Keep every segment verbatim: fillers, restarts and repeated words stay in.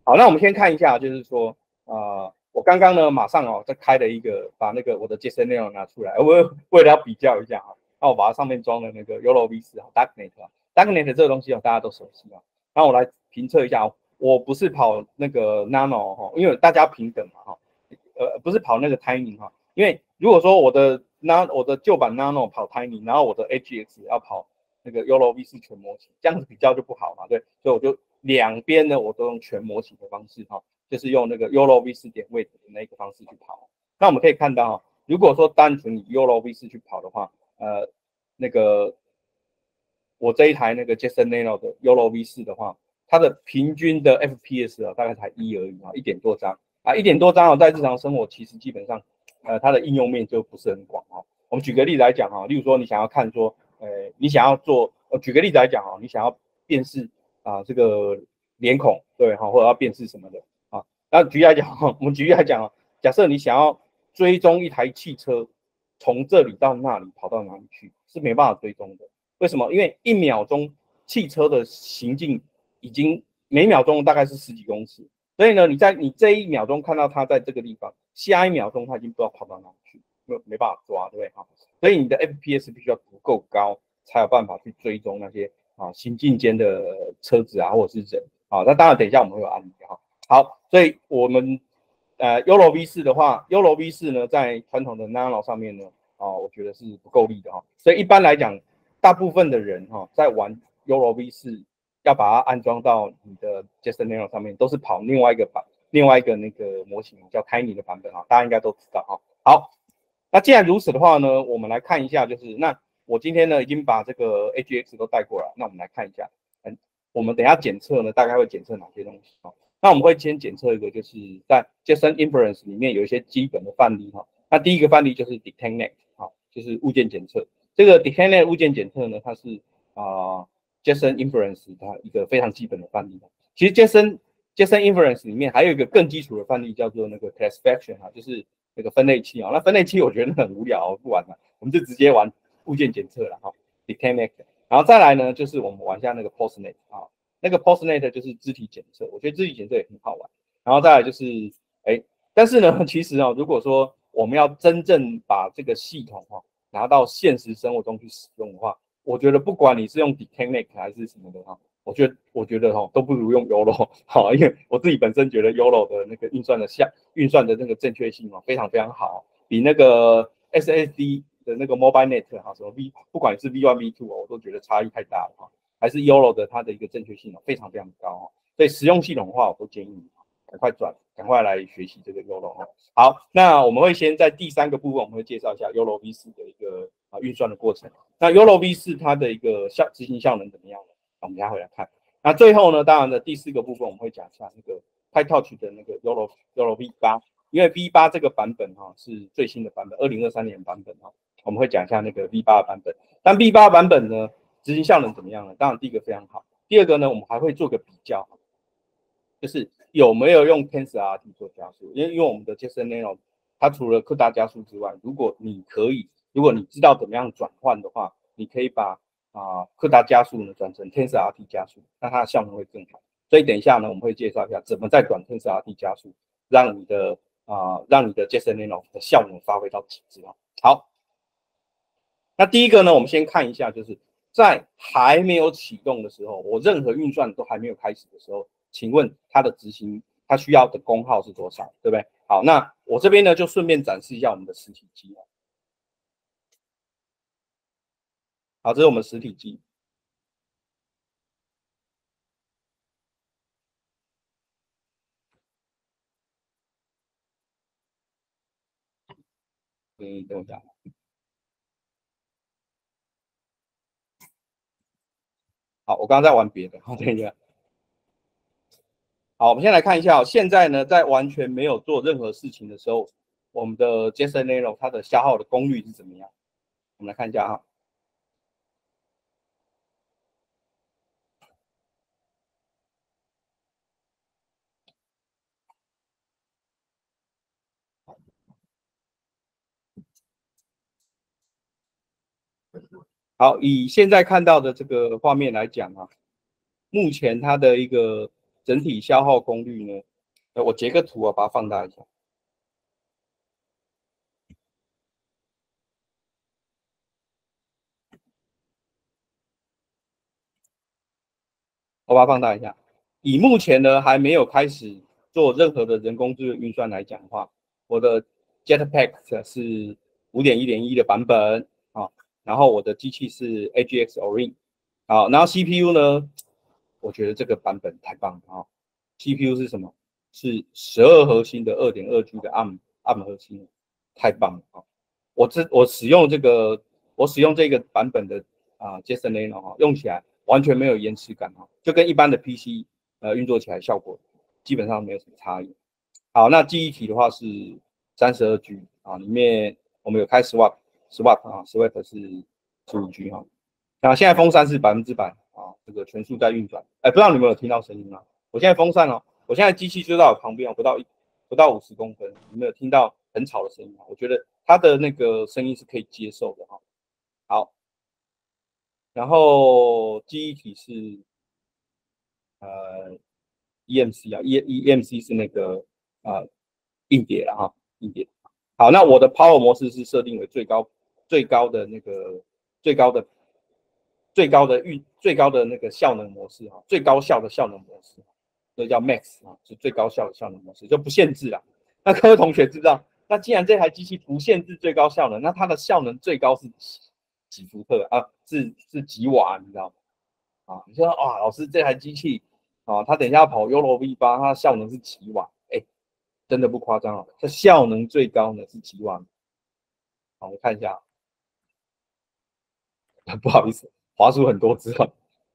好，那我们先看一下，就是说，呃，我刚刚呢马上哦，再开了一个，把那个我的 JSON 内容拿出来，我为了要比较一下哈，那我把它上面装了那个 YOLO V 四 Darknet 啊 ，Darknet 这个东西哦，大家都熟悉啊。然后我来评测一下，我不是跑那个 Nano 哈，因为大家平等嘛哈，呃，不是跑那个 Tiny 哈，因为如果说我的 Nano 我的旧版 Nano 跑 Tiny， 然后我的 H X 要跑那个 YOLO V 四 全模型，这样子比较就不好嘛，对，所以我就两边呢我都用全模型的方式哈，就是用那个 YOLO V 四 点 weight 的那个方式去跑。那我们可以看到，如果说单纯以 YOLO V 四 去跑的话，呃，那个我这一台那个 JSON Nano 的 YOLO V 四 的话，它的平均的 F P S 啊大概才一而已啊，一点多张啊，一点多张哦，在日常生活其实基本上，呃，它的应用面就不是很广哦。我们举个例子来讲哈，例如说你想要看说，呃，你想要做，呃，举个例子来讲哈，你想要辨识啊这个脸孔，对哈，或者要辨识什么的啊。那举例来讲哈，我们举例来讲啊，假设你想要追踪一台汽车，从这里到那里跑到哪里去，是没办法追踪的。为什么？因为一秒钟汽车的行进已经每秒钟大概是十几公尺，所以呢，你在你这一秒钟看到它在这个地方，下一秒钟它已经不知道跑到哪里去，没没办法抓，对不对？哈，所以你的 F P S 必须要足够高，才有办法去追踪那些啊行进间的车子啊，或者是人啊。那当然，等一下我们会有案例哈。好，所以我们呃 YOLO V 四 的话 ，YOLO V 四 呢，在传统的 Nano 上面呢，啊，我觉得是不够力的哈。所以一般来讲，大部分的人哈，在玩 YOLO V 四，要把它安装到你的 JSON Nano 上面，都是跑另外一个版，另外一个那个模型叫 Tiny 的版本啊，大家应该都知道哈。好，那既然如此的话呢，我们来看一下，就是那我今天呢已经把这个 H X 都带过来，那我们来看一下，嗯，我们等一下检测呢，大概会检测哪些东西哈？那我们会先检测一个，就是在 JSON Inference 里面有一些基本的范例哈。那第一个范例就是 DetectNet 哈，就是物件检测。这个 DetectNet 物件检测呢，它是啊、呃、JSON Inference 它一个非常基本的范例。其实 JSON JSON Inference 里面还有一个更基础的范例，叫做那个 Classification 哈，就是那个分类器啊。那分类器我觉得很无聊，不玩了，我们就直接玩物件检测了哈 ，DetectNet。然后再来呢，就是我们玩一下那个 PostNet 啊。那个 PostNet 就是肢体检测，我觉得肢体检测也很好玩。然后再来就是，哎，但是呢，其实哦，如果说我们要真正把这个系统哈、哦、拿到现实生活中去使用的话，我觉得不管你是用 DetectNet 还是什么的哈，我觉得我觉得哈、哦、都不如用 YOLO 好，因为我自己本身觉得 YOLO 的那个运算的下运算的那个正确性哦非常非常好，比那个 S S D 的那个 MobileNet 哈什么 V 不管是 V 一 V 二 哦，我都觉得差异太大了哈。还是 YOLO 的它的一个正确性非常非常高哦，所以实用系统的话，我都建议你赶快转，赶快来学习这个 YOLO 哦。好，那我们会先在第三个部分，我们会介绍一下 YOLO V 四 的一个啊运算的过程。那 YOLO V 四 它的一个效执行效能怎么样呢？我们等下回来看。那最后呢，当然的第四个部分我们会讲一下那个 PyTorch 的那个 YOLO YOLO V 八，因为 V 八 这个版本哈、哦、是最新的版本，二零二三年版本哈、哦，我们会讲一下那个 V 八 的版本。但 V 八 版本呢？执行效能怎么样呢？当然，第一个非常好。第二个呢，我们还会做个比较，就是有没有用 TensorRT 做加速？因为因为我们的 JSON Nano 它除了 C U D A 加速之外，如果你可以，如果你知道怎么样转换的话，你可以把啊、呃、C U D A 加速呢转成 TensorRT 加速，那它的效能会更好。所以等一下呢，我们会介绍一下怎么再转 TensorRT 加速，让你的啊、呃、让你的 JSON Nano 的效能发挥到极致啊。好。那第一个呢，我们先看一下，就是在还没有启动的时候，我任何运算都还没有开始的时候，请问它的执行它需要的功耗是多少，对不对？好，那我这边呢就顺便展示一下我们的实体机。好，这是我们实体机。嗯，等我一下。好，我刚刚在玩别的，好，等一下。好，我们先来看一下、哦，现在呢，在完全没有做任何事情的时候，我们的 JSON Nano 它的消耗的功率是怎么样？我们来看一下啊。好，以现在看到的这个画面来讲啊，目前它的一个整体消耗功率呢，呃，我截个图啊，把它放大一下。我把它放大一下。以目前呢还没有开始做任何的人工智能运算来讲的话，我的 Jetpack 是 五点一点一 的版本啊，然后我的机器是 A G X Orin 啊，然后 C P U 呢，我觉得这个版本太棒了啊 ，C P U 是什么？是十二核心的 二点二 G 的 A R M A R M 核心，太棒了啊！我这我使用这个我使用这个版本的啊 Jetson Nano 哈，用起来完全没有延迟感哈，就跟一般的 P C 呃运作起来效果基本上没有什么差异。好，那记忆体的话是 三十二 G 啊，里面我们有开 Swap Swap 啊 ，Swap 是十五 G 哈。那现在风扇是百分之百啊，这个全速在运转。哎，不知道你们有听到声音吗？我现在风扇哦，我现在机器就在我旁边，不到一不到五十公分，有没有听到很吵的声音啊？我觉得它的那个声音是可以接受的哈。好，然后记忆体是呃 E M C 啊，E E M C 是那个呃硬碟了哈，硬碟。好，那我的 Power 模式是设定为最高最高的那个最高的最高的运最高的那个效能模式哈，最高效的效能模式，这叫 Max 啊，是最高效的效能模式，就不限制了。那各位同学知道，那既然这台机器不限制最高效能，那它的效能最高是几几伏特啊？是是几瓦？你知道吗？啊，你说哇，老师这台机器啊，它等一下要跑 U L O V 八，它的效能是几瓦？哎，真的不夸张啊，它效能最高呢是几瓦？好，我们看一下，不好意思，滑鼠很多字啊。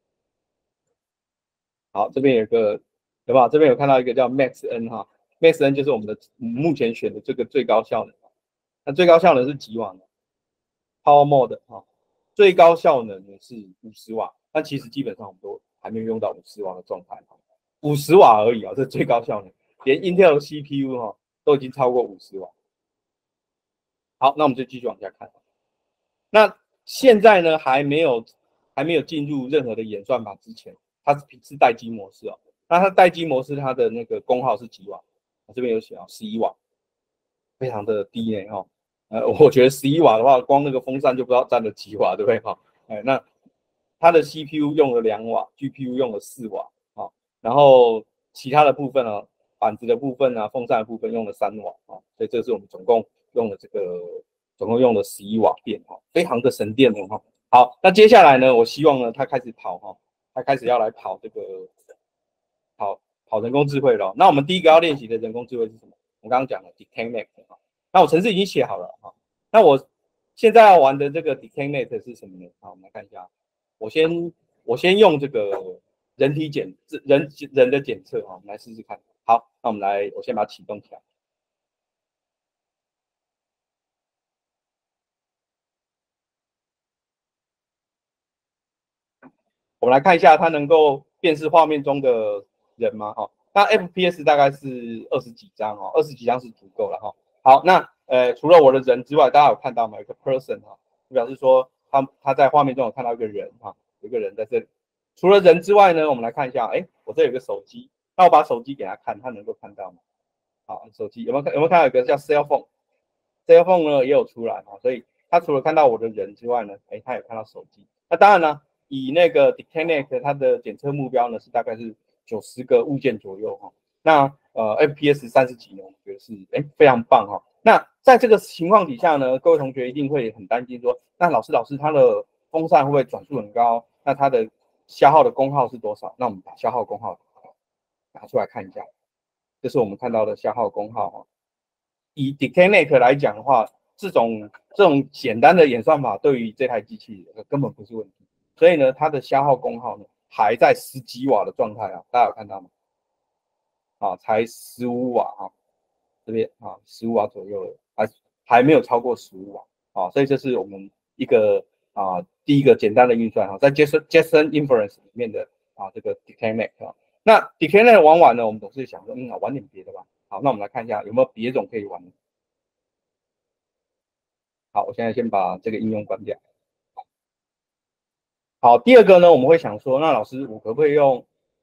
好，这边有个，对吧？这边有看到一个叫 Max N 哈，Max N 就是我们的目前选的这个最高效能。那最高效能是几瓦呢？Power Mode 哈，最高效能呢是五十瓦，但其实基本上我们都还没有用到五十瓦的状态，五十瓦而已啊，这最高效能，连 Intel C P U 哈都已经超过五十瓦。好，那我们就继续往下看。那现在呢，还没有还没有进入任何的演算法之前，它是是待机模式哦。那它待机模式它的那个功耗是几瓦？这边有写啊，十一瓦，非常的低呢哈。呃，我觉得十一瓦的话，光那个风扇就不知道占了几瓦，对不对哈？哎，那它的 C P U 用了两瓦 ，G P U 用了四瓦啊，然后其他的部分呢，板子的部分啊，风扇的部分用了三瓦啊，所以这是我们总共用了这个总共用了十一瓦电哈，非常的省电的哈。好，那接下来呢，我希望呢，它开始跑哈，它开始要来跑这个跑跑人工智慧了。那我们第一个要练习的人工智慧是什么？我刚刚讲了 DecayNet 哈，那我程式已经写好了哈。那我现在要玩的这个 DecayNet 是什么呢？好，我们来看一下。我先我先用这个人体检人人的检测哈，我们来试试看。好，那我们来，我先把它启动起来。我们来看一下它能够辨识画面中的人吗？哈，那 F P S 大概是二十几张哦，二十几张是足够了哈。好，那呃除了我的人之外，大家有看到吗？有个 person 哈，表示说他他在画面中有看到一个人哈，有一个人在这里。除了人之外呢，我们来看一下，哎，我这有个手机，那我把手机给他看，他能够看到吗？好，手机有没有看有没有看到有个叫 cell phone，cell phone 呢也有出来啊，所以他除了看到我的人之外呢，哎，他也看到手机。那当然呢，以那个 DecayNet 它的检测目标呢是大概是九十个物件左右哈。那呃 F P S 三十几呢，我觉得是哎非常棒哈。那在这个情况底下呢，各位同学一定会很担心说，那老师老师他的风扇会不会转速很高？那它的消耗的功耗是多少？那我们把消耗功耗拿出来看一下。这是我们看到的消耗功耗哈。以 DecayNet 来讲的话，这种这种简单的演算法对于这台机器根本不是问题，所以呢，它的消耗功耗呢还在十几瓦的状态啊，大家有看到吗？啊，才十五瓦啊，这边啊十五瓦左右了，还还没有超过十五瓦啊，所以这是我们一个啊第一个简单的运算哈，在 Jetson Jetson Inference 里面的啊这个 DecayNet 啊，那 DecayNet 玩完呢，我们总是想说，嗯，玩点别的吧。好，那我们来看一下有没有别种可以玩。好，我现在先把这个应用关掉。好，第二个呢，我们会想说，那老师，我可不可以用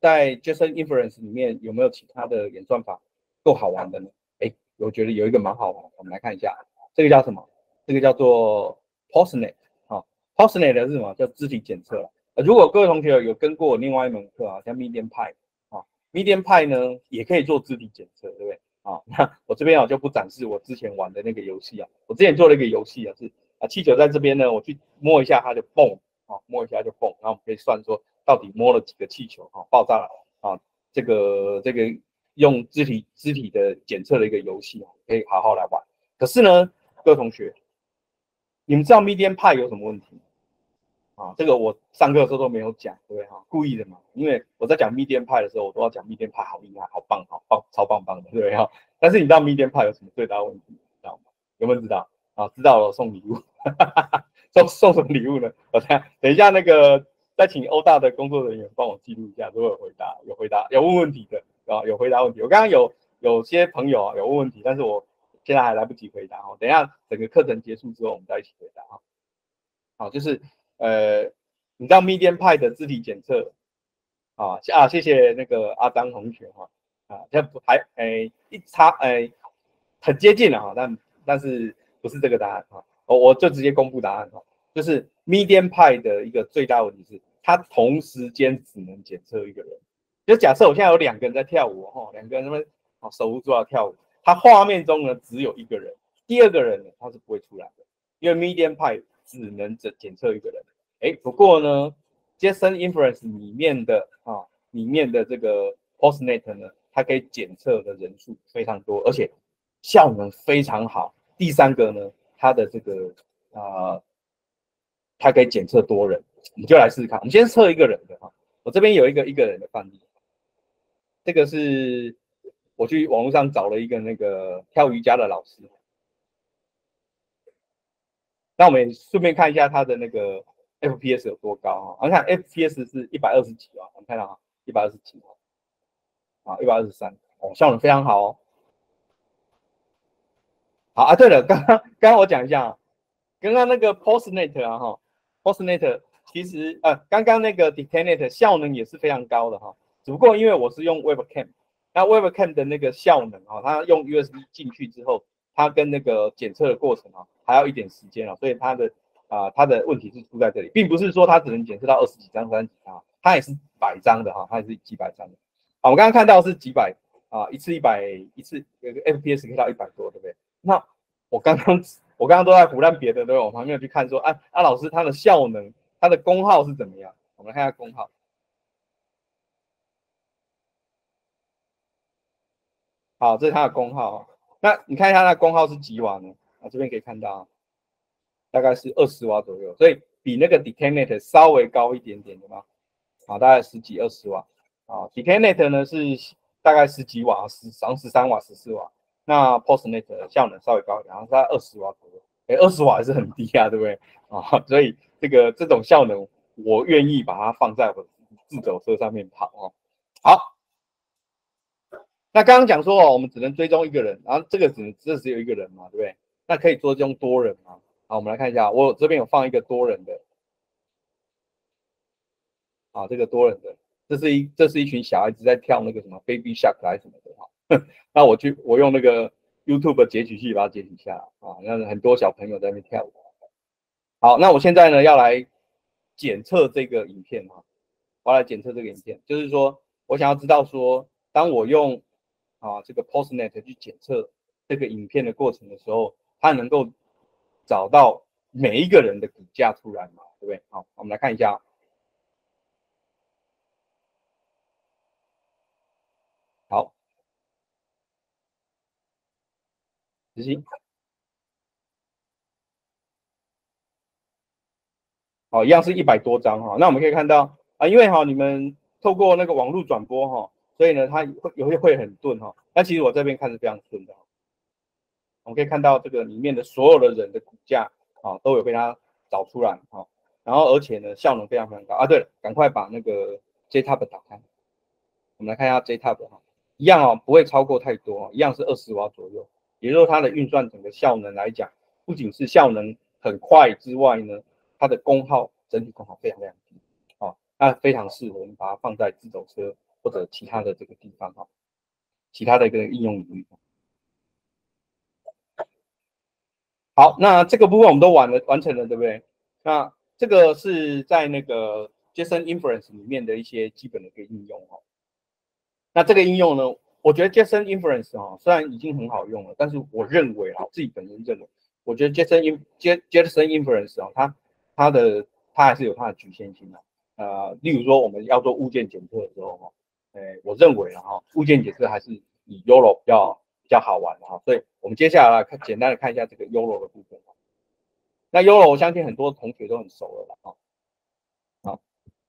在 JSON Inference 里面有没有其他的演算法够好玩的呢？哎，我觉得有一个蛮好玩，我们来看一下，这个叫什么？这个叫做 Postnet 啊 ，Postnet 是什么？叫肢体检测。呃，如果各位同学有跟过我另外一门课啊，像 MediumPy 啊 ，MediumPy 呢也可以做肢体检测，对不对？啊，那我这边啊就不展示我之前玩的那个游戏啊，我之前做了一个游戏啊，是啊气球在这边呢，我去摸一下它就蹦啊，摸一下就蹦，然后我们可以算说到底摸了几个气球啊，爆炸了啊，这个这个用肢体肢体的检测的一个游戏啊，可以好好来玩。可是呢，各位同学，你们知道 MediumPy 有什么问题？啊，这个我上课的时候都没有讲，对不对哈？故意的嘛，因为我在讲 MediumPy 的时候，我都要讲 MediumPy 好厉害、好棒、好棒、超棒棒的，对不对哈？但是你知道 MediumPy 有什么最大的问题？知道吗？有没有知道？啊，知道了，送礼物。送送什么礼物呢？我等下等一下那个再请欧大的工作人员帮我记录一下，如果有回答有回答有问问题的啊，有回答问题。我刚刚有有些朋友啊有问问题，但是我现在还来不及回答哦。等一下整个课程结束之后，我们再一起回答啊。好，就是呃，你知道 MediumPy 的字体检测啊啊，谢谢那个阿张同学哈啊，这还诶一差诶很接近了哈，但但是不是这个答案哈，我我就直接公布答案哈，就是 MediumPy 的一个最大问题是，它同时间只能检测一个人，就假设我现在有两个人在跳舞哈，两个人他们啊手舞足蹈跳舞，他画面中呢只有一个人，第二个人呢他是不会出来的，因为 MediumPy 只能检检测一个人。哎，不过呢 ，JSON Inference 里面的啊，里面的这个 Postnet 呢，它可以检测的人数非常多，而且效能非常好。第三个呢，它的这个啊，它可以检测多人，我们就来试试看。我们先测一个人的哈，我这边有一个一个人的范例，这个是我去网络上找了一个那个跳瑜伽的老师。那我们顺便看一下它的那个 F P S 有多高啊？我们看 F P S 是一百二十几啊，我们看到啊，一百二十几啊，一百二十三，哦，效能非常好哦。好啊，对了，刚刚刚刚我讲一下啊，刚刚那个 Postnet 啊哈 ，Postnet 其实呃，刚刚那个 Detainet 效能也是非常高的哈，只不过因为我是用 Webcam， 那 Webcam 的那个效能啊，它用 U S B 进去之后，它跟那个检测的过程啊，还要一点时间啊，所以它的啊、呃，它的问题是出在这里，并不是说它只能检测到二十几张、三十几张，它也是百张的哈，它也是几百张的。啊，我刚刚看到是几百啊，一次一百，一次有个 F P S 可以到一百多，对不对？那我刚刚我刚刚都在胡乱别的，对吧？我旁边有去看说，啊啊，老师它的效能、它的功耗是怎么样？我们看一下功耗。好，这是它的功耗啊。那你看一下它的功耗是几瓦呢？啊，这边可以看到，大概是二十瓦左右，所以比那个 Detainet 稍微高一点点的嘛。啊，大概十几二十瓦。啊 Detainet 呢是大概十几瓦，十上十三瓦、十四瓦。那 Postnet 的效能稍微高一点，然后在二十瓦左右。哎，二十瓦还是很低啊，对不对？啊，所以这个这种效能，我愿意把它放在我自走车上面跑哦。好，那刚刚讲说哦，我们只能追踪一个人，然后这个只能这只有一个人嘛，对不对？那可以追踪多人吗？好，我们来看一下，我这边有放一个多人的，啊，这个多人的，这是一这是一群小孩子在跳那个什么 Baby Shark 还是什么的哈。那我去我用那个 YouTube 截取器把它截取下来啊，那很多小朋友在那边跳舞。好，那我现在呢要来检测这个影片哈，我要来检测这个影片，就是说我想要知道说，当我用啊这个 Postnet 去检测这个影片的过程的时候，它能够找到每一个人的骨架出来嘛，对不对？好，我们来看一下。好，执行。好，一样是一百多张哈。那我们可以看到啊，因为哈你们透过那个网络转播哈，所以呢它会有会会很钝哈。那其实我这边看是非常顺的。我们可以看到这个里面的所有的人的骨架啊都有被它找出来哈。然后而且呢效能非常非常高啊。对了，赶快把那个 JTab 打开，我们来看一下 JTab 哈，一样哦不会超过太多，一样是二十瓦左右。也就是说它的运算整个效能来讲，不仅是效能很快之外呢，它的功耗整体功耗非常非常低。哦，那非常适合我们把它放在自走车或者其他的这个地方哈，其他的一个应用领域。好，那这个部分我们都完了完成了，对不对？那这个是在那个 JSON Inference 里面的一些基本的一个应用哦。那这个应用呢，我觉得 JSON Inference 哦，虽然已经很好用了，但是我认为啊，自己本人认为，我觉得 JSON JSON Inference 哦，它它的它还是有它的局限性的。呃，例如说我们要做物件检测的时候哈，呃，我认为啊哈，物件检测还是以 Y O L O 比较比较好玩的哈，所以我们接下来看简单的看一下这个 Y O L O 的部分。那 Y O L O 我相信很多同学都很熟了啦。好，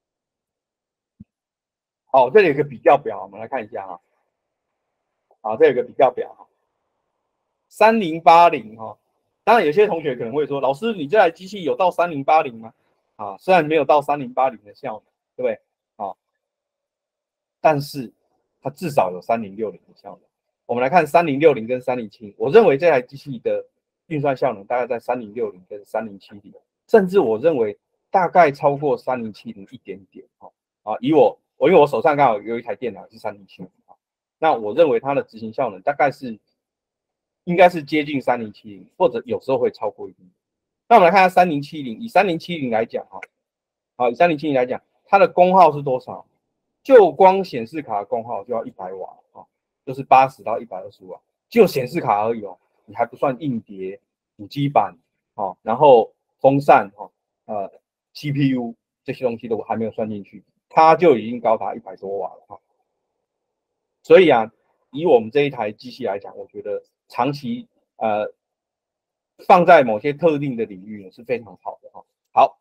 好，这里有个比较表，我们来看一下哈。好，这有个比较表哈，三零八零哈。当然有些同学可能会说，老师你这台机器有到三零八零吗？啊，虽然没有到三零八零的效能，对不对？啊，但是它至少有三零六零的效能。我们来看三零六零跟三零七零，我认为这台机器的运算效能大概在三零六零跟三零七零，甚至我认为大概超过三零七零一点点哈。啊，以我我因为我手上刚好有一台电脑是三零七零，那我认为它的执行效能大概是应该是接近三零七零，或者有时候会超过一点。那我们来看下三零七零，以三零七零来讲哈，好，以三零七零来讲，它的功耗是多少？就光显示卡的功耗就要一百瓦啊，就是八十到一百二十瓦，就显示卡而已哦，你还不算硬碟、主机板哦，然后风扇哈、哦，呃 C P U 这些东西都还没有算进去，它就已经高达一百多瓦了哈。所以啊，以我们这一台机器来讲，我觉得长期呃放在某些特定的领域呢是非常好的哈。好，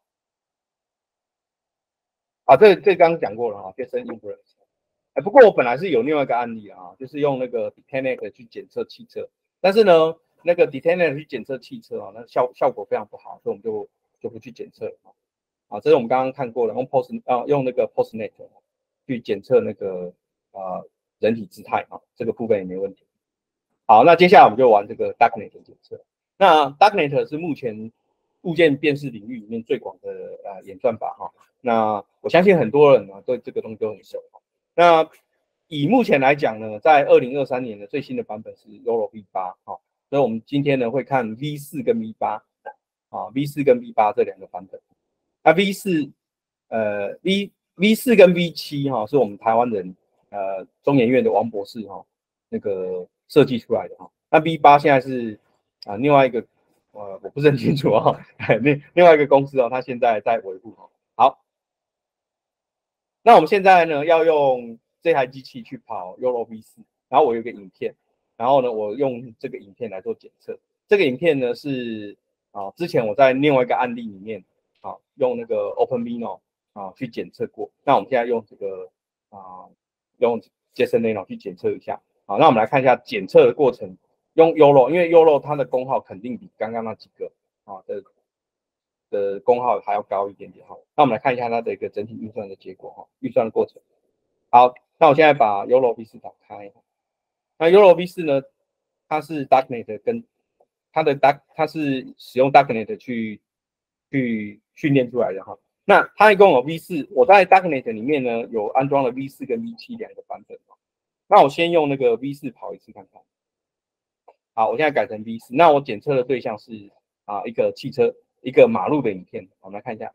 啊，这这刚刚讲过了哈 ，JSON Inference。哎，不过我本来是有另外一个案例啊，就是用那个 DetectNet 去检测汽车，但是呢，那个 DetectNet 去检测汽车啊，那效效果非常不好，所以我们就就不去检测了啊。这是我们刚刚看过的，用 Post 啊，用那个 PostNet 去检测那个啊人体姿态啊，这个部分也没问题。好，那接下来我们就玩这个 Darknet 检测。那 Darknet 是目前物件辨识领域里面最广的呃演算法哈。那我相信很多人呢对这个东西都很熟。那以目前来讲呢，在二零二三年的最新的版本是 Y O L O V 八哈，所以我们今天呢会看 V 四跟 V 八啊 ，V 四跟 V 八这两个版本。那 V 四呃 V V 四跟 V 七哈是我们台湾人呃中研院的王博士哈那个设计出来的哈。那 V 八现在是啊、呃、另外一个呃我不是很清楚啊，另另外一个公司哦，他现在在维护哈。好，那我们现在呢要用这台机器去跑 Y O L O V 四，然后我有一个影片，然后呢我用这个影片来做检测。这个影片呢是啊之前我在另外一个案例里面啊用那个 OpenVINO 啊去检测过。那我们现在用这个啊用 JSON-Nano 去检测一下。好，那我们来看一下检测的过程。用 Y O L O， 因为 Y O L O 它的功耗肯定比刚刚那几个啊的的功耗还要高一点点哈。那我们来看一下它的一个整体运算的结果哈，运算的过程。好，那我现在把 Y O L O V 四打开。那 Y O L O V 四呢，它是 Darknet 跟它的 Dark， 它是使用 Darknet 去去训练出来的哈。那它一共有 V 四，我在 Darknet 里面呢有安装了 V 四跟 V 七两个版本。那我先用那个 V 四跑一次看看。好，我现在改成 V 四。那我检测的对象是啊一个汽车、一个马路的影片。我们来看一下。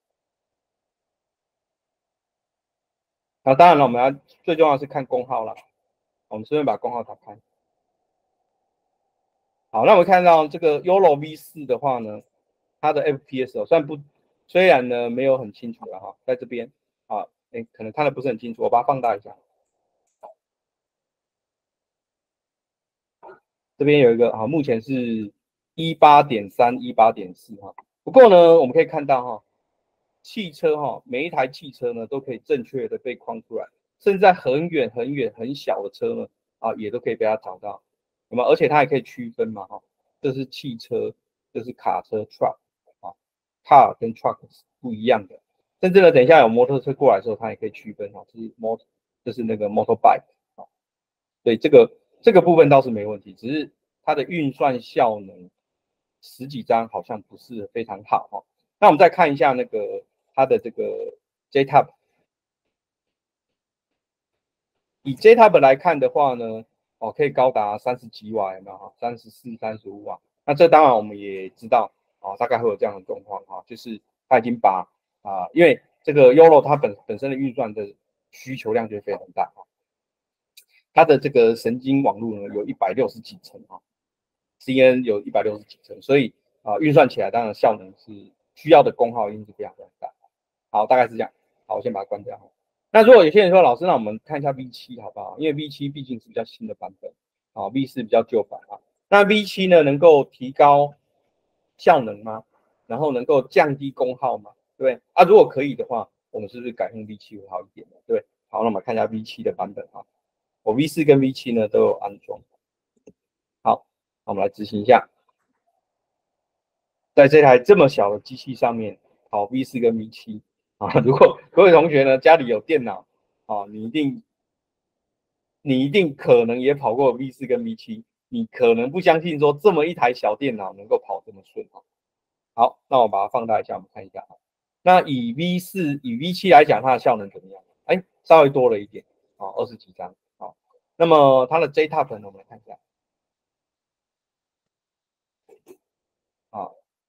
那当然了，我们要最重要的是看功耗了。我们顺便把功耗打开。好，那我们看到这个 Y O L O V 四的话呢，它的 F P S 哦，虽然不，虽然呢没有很清楚了哈，在这边啊，哎，可能看的不是很清楚，我把它放大一下。这边有一个啊，目前是 一八点三、一八点四 哈。不过呢，我们可以看到哈，汽车哈，每一台汽车呢都可以正确的被框出来，甚至在很远很远很小的车呢啊，也都可以被它找到。那么而且它还可以区分嘛哈，这是汽车，这是卡车 truck 啊 ，car 跟 truck 是不一样的。甚至呢，等一下有摩托车过来的时候，它也可以区分哈，这是 motor， 这是那个 motorbike 啊。对，这个这个部分倒是没问题，只是它的运算效能十几张好像不是非常好哈。那我们再看一下那个它的这个 J T A P。 以 J Type 来看的话呢，哦，可以高达三十几瓦，有没有？三十四、三十五瓦。那这当然我们也知道，哦，大概会有这样的状况哈，就是它已经把啊、呃，因为这个 Y O L O 它本本身的运算的需求量就非常大哈，它的这个神经网络呢有一百六十几层哈 ，C N 有一百六十几层，所以啊、呃，运算起来当然效能是需要的功耗一定是非常非常大。好，大概是这样。好，我先把它关掉。那如果有些人说，老师，那我们看一下 V 七好不好？因为 V 七毕竟是比较新的版本，啊 V 四比较旧版啊。那 V 七呢，能够提高效能吗？然后能够降低功耗吗？对啊，如果可以的话，我们是不是改用 V 七会好一点呢？对，好，那我们看一下 V 七的版本啊。我 V 四跟 V 七呢都有安装。好，那我们来执行一下，在这台这么小的机器上面，好 V 四跟 V 七。啊，如果各位同学呢家里有电脑啊，你一定你一定可能也跑过 V 四跟 V 七，你可能不相信说这么一台小电脑能够跑这么顺啊。好，那我把它放大一下，我们看一下。那以 V 四以 V 七来讲，它的效能怎么样？哎，稍微多了一点啊，二十几张啊。那么它的 J Top 呢，我们来看一下啊，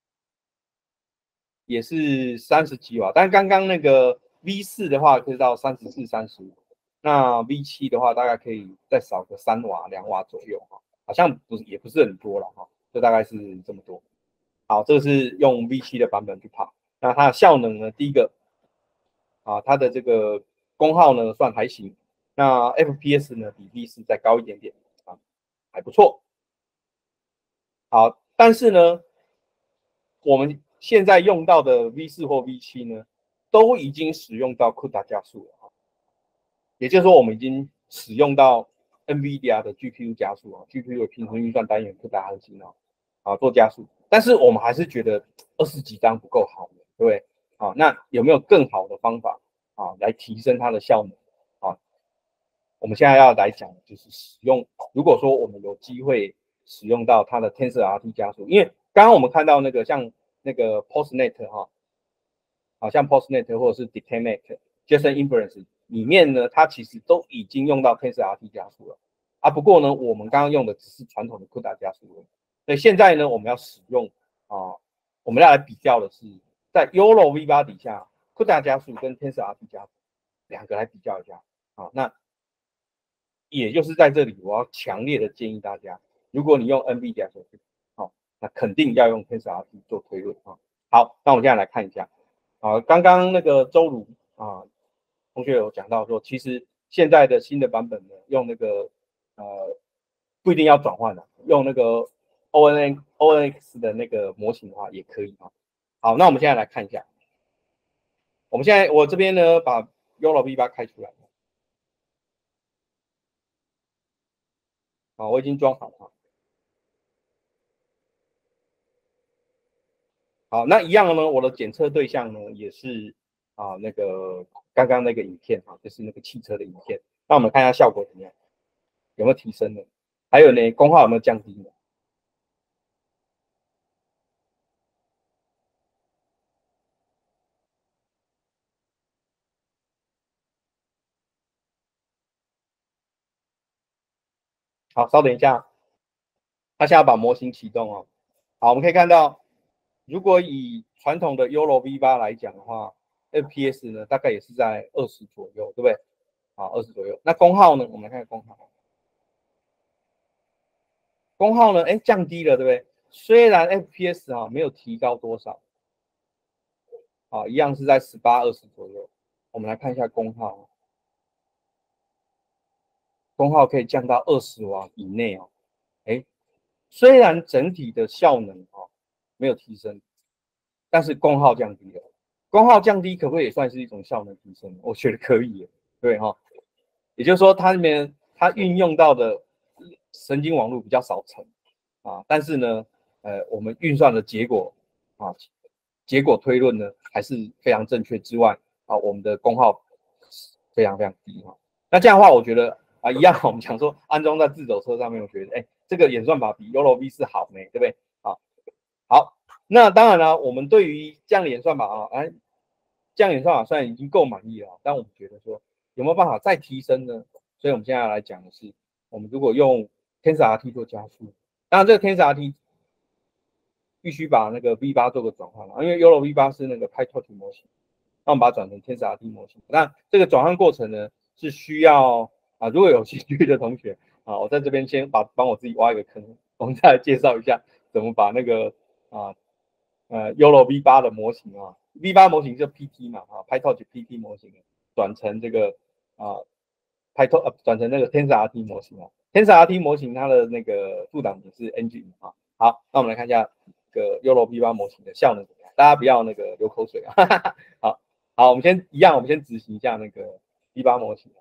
也是三十几瓦，但刚刚那个 V 四的话可以到三十四、三十五，那 V 七的话大概可以再少个三瓦、两瓦左右哈，好像不是也不是很多了哈，就大概是这么多。好，这个是用 V 七的版本去跑，那它的效能呢，第一个啊，它的这个功耗呢算还行，那 F P S 呢比 V 四再高一点点啊，还不错。好，但是呢，我们现在用到的 V 四或 V 七呢，都已经使用到 C U D A 加速了，也就是说，我们已经使用到 NVIDIA 的 G P U 加速啊 ，G P U 的平衡运算单元 C U D A 核心啊，啊做加速，但是我们还是觉得二十几张不够好，对不对？啊，那有没有更好的方法啊来提升它的效能啊？我们现在要来讲就是使用，如果说我们有机会使用到它的 TensorRT 加速，因为刚刚我们看到那个像那个 PostNet 哈，好像 PostNet 或者是 DetectNet、JSON Inference 里面呢，它其實都已經用到 TensorRT 加速了啊。不過呢，我們剛剛用的只是傳統的 C U D A 加速。所以現在呢，我們要使用啊，我們要來比較的是在 Y O L O V 八底下 C U D A 加速跟 TensorRT 加速兩個來比較一下啊。那也就是在這裡，我要強烈的建議大家，如果你用 NVIDIA 手機，好，那肯定要用 TensorRT 做推論啊。好，那我們現在來看一下。啊，剛剛那個周如啊同學有講到說，其實現在的新的版本呢，用那個呃不一定要轉換的，用那個 O N O N X 的那個模型的話也可以啊。好，那我們現在來看一下，我們現在我這邊呢把 Y O L O V 八開出來，好，我已經裝好了。好，那一樣呢，我的檢測對象呢也是啊那個剛剛那個影片啊，就是那個汽車的影片。那我們看一下效果怎麼樣，有沒有提升呢？還有呢，功耗有沒有降低呢？好，稍等一下，他现在把模型启动哦。好，我们可以看到，如果以传统的 Y O L O V 八来讲的话 ，F P S 呢大概也是在二十左右，对不对？好，二十左右。那功耗呢？我们来看看功耗。功耗呢？哎，降低了，对不对？虽然 F P S 啊没有提高多少，啊，一样是在十八、二十左右。我们来看一下功耗，功耗可以降到二十瓦以内哦。哎，虽然整体的效能啊没有提升，但是功耗降低了。功耗降低可不可以也算是一种效能提升？我觉得可以，对哈。也就是说，它那边它运用到的神经网络比较少层啊，但是呢，呃，我们运算的结果啊，结果推论呢还是非常正确之外啊，我们的功耗非常非常低哈。那这样的话，我觉得啊，一样我们讲说安装在自走车上面，我觉得哎，这个演算法比 Y O L O V 四好呢，对不对？啊，好，那当然了，我们对于这样的演算法啊，哎。这样演算法虽然已经够满意了，但我们觉得说有没有办法再提升呢？ 所以我们现在要来讲的是，我们如果用 TensorRT 做加速，当然这个 TensorRT 必须把那个 V 八做个转换了，因为 YOLO V 八是那个 PyTorch 模型，那我们把它转成 TensorRT 模型。那这个转换过程呢，是需要啊，如果有兴趣的同学啊，我在这边先把帮我自己挖一个坑，我们再来介绍一下怎么把那个啊呃 YOLO V 八的模型啊 ，V 八模型就 P T 嘛啊 ，PyTorch P T 模型转成这个啊 PyTorch 呃转成那个 TensorRT 模型啊 ，TensorRT 模型它的那个副档也是 Engine 啊。好，那我们来看一下这个 YOLO V 八模型的效能怎么样？大家不要那个流口水啊。好，好，我们先一样，我们先执行一下那个 V 八模型。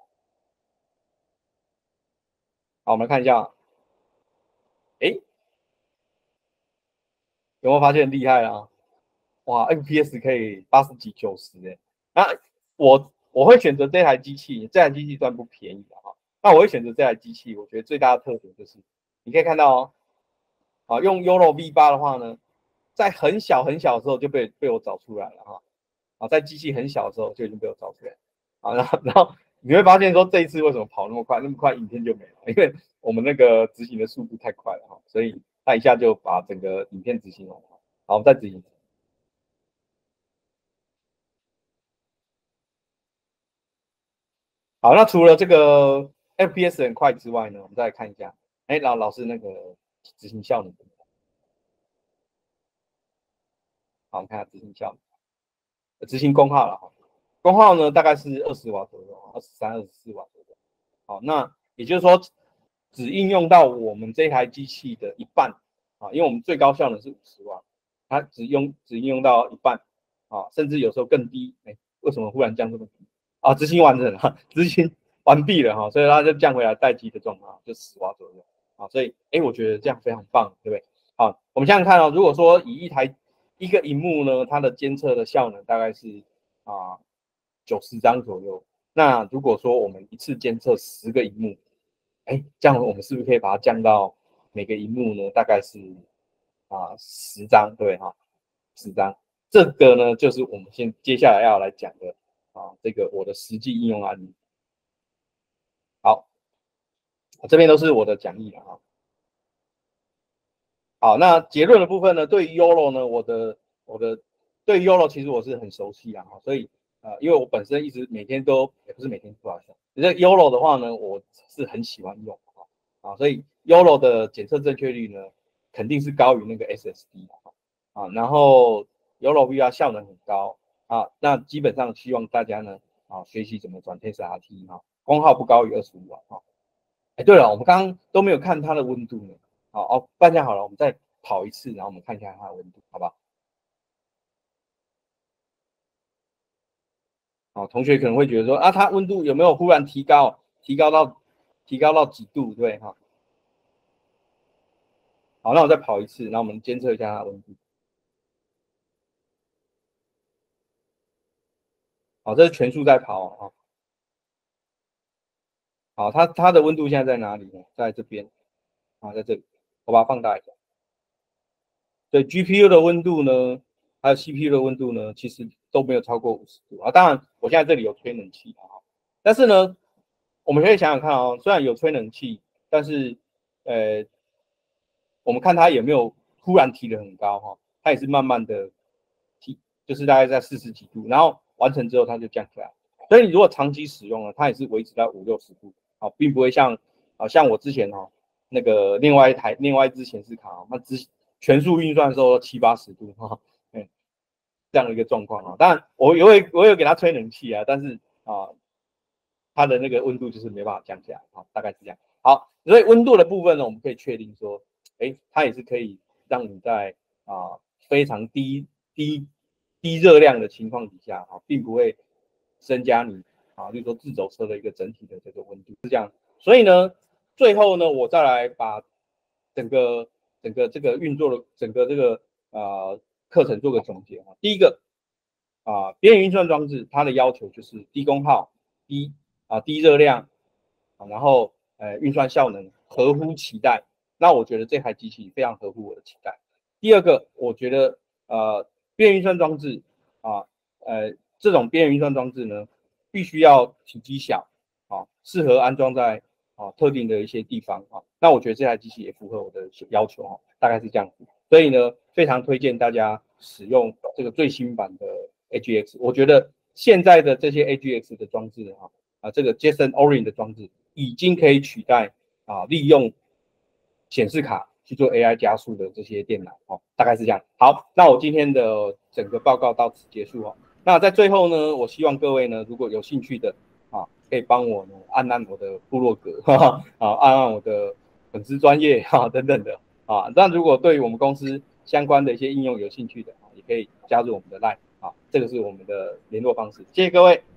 好，我们来看一下，哎，有没有发现厉害啊？哇 ，F P S 可以八十几、九十哎。那我我会选择这台机器，这台机器算不便宜的哈。那我会选择这台机器，我觉得最大的特点就是，你可以看到哦，啊，用 YOLO V 八的话呢，在很小很小的时候就被被我找出来了哈。啊，在机器很小的时候就已经被我找出来。啊，然后然后你会发现说这一次为什么跑那么快，那么快影片就没了，因为我们那个执行的速度太快了哈，所以它一下就把整个影片执行完了。好，我们再执行。好，那除了这个 F P S 很快之外呢，我们再来看一下，哎，老老师那个执行效能。好，我们看下执行效能，执行功耗了哈，功耗呢大概是二十瓦左右，二十三、二十四瓦左右。好，那也就是说，只应用到我们这台机器的一半啊，因为我们最高效能是五十瓦，它只用只应用到一半啊，甚至有时候更低。哎，为什么忽然降这么低？啊，执行完成了，执行完毕了哈，所以它就降回来待机的状态，就十瓦左右啊。所以，哎，我觉得这样非常棒，对不对？好，我们想想看哦，如果说以一台一个荧幕呢，它的监测的效能大概是啊九十张左右。那如果说我们一次监测十个荧幕，哎，这样我们是不是可以把它降到每个荧幕呢？大概是啊十张，对哈，十张。这个呢，就是我们先接下来要来讲的啊，这个我的实际应用案例。好，这边都是我的讲义了啊。好，那结论的部分呢，对于 YOLO 呢，我的我的对于 YOLO 其实我是很熟悉啊，所以呃，因为我本身一直每天都也不是每天不好意思，这 YOLO 的话呢，我是很喜欢用啊，啊，所以 YOLO 的检测正确率呢，肯定是高于那个 S S D 啊，然后 YOLO V R 效能很高啊，那基本上希望大家呢啊学习怎么转 TensorRT 哈，功耗不高于二十五瓦啊。哎，对了，我们刚刚都没有看它的温度呢。好哦，不然这样好了，我们再跑一次，然后我们看一下它的温度，好不好？好，同学可能会觉得说啊，它温度有没有忽然提高，提高到提高到几度，对哈？好，那我再跑一次，然后我们监测一下它的温度。好，这是全速在跑啊。好，它它的温度现在在哪里呢？在这边啊，在这里，我把它放大一下。对 G P U 的温度呢，还有 C P U 的温度呢，其实都没有超过五十度啊。当然，我现在这里有吹冷气啊，但是呢，我们可以想想看哦，虽然有吹冷气，但是呃，我们看它有没有突然提得很高哈，它也是慢慢的提，就是大概在四十几度，然后完成之后它就降下来。所以你如果长期使用了，它也是维持在五六十度啊，并不会像啊像我之前哦那个另外一台另外一支显示卡哦，那之全速运算的时候七八十度哈，嗯，这样的一个状况啊。当然我有我有给它吹冷气啊，但是啊它的那个温度就是没办法降下来啊，大概是这样。好，所以温度的部分呢，我们可以确定说，哎，它也是可以让你在啊非常低低低热量的情况底下啊，并不会增加你啊，就是说自走车的一个整体的这个温度是这样。所以呢，最后呢，我再来把整个整个这个运作的整个这个呃课程做个总结啊。第一个啊，边缘运算装置它的要求就是低功耗、低啊低热量啊，然后呃运算效能合乎期待。那我觉得这台机器非常合乎我的期待。第二个，我觉得呃边缘运算装置啊，呃这种边缘运算装置呢，必须要体积小啊， 适合安装在啊特定的一些地方啊。那我觉得这台机器也符合我的要求哦，大概是这样子。所以呢，非常推荐大家使用这个最新版的 A G X。我觉得现在的这些 A G X 的装置哈啊，这个 Jetson Orin 的装置已经可以取代啊利用显示卡去做 A I 加速的这些电脑哦，大概是这样。好，那我今天的整个报告到此结束哦。那在最后呢，我希望各位呢，如果有兴趣的啊，可以帮我呢按按我的部落格，哈哈啊，按按我的粉丝专业哈等等的啊。那如果对于我们公司相关的一些应用有兴趣的啊，也可以加入我们的 Line 啊，这个是我们的联络方式。谢谢各位。